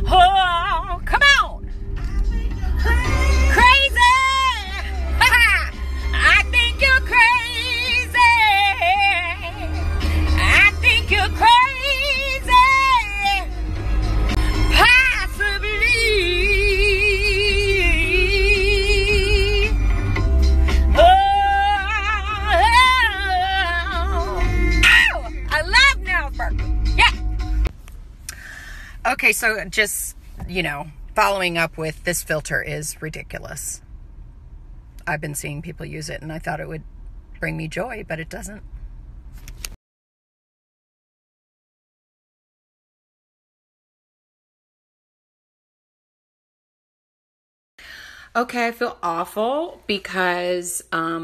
Oh, come on. Crazy. I think you're crazy. I think you're crazy. Okay, so just, following up with this filter is ridiculous. I've been seeing people use it, and I thought it would bring me joy, but it doesn't. Okay, I feel awful because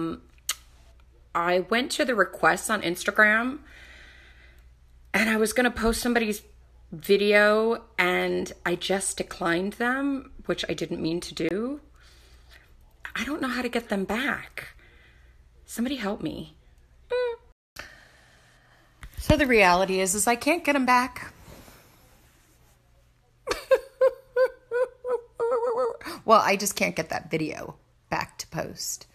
I went to the requests on Instagram, and I was going to post somebody's video and I just declined them, which I didn't mean to do. I don't know how to get them back. Somebody help me. So the reality is I can't get them back. Well, I just can't get that video back to post.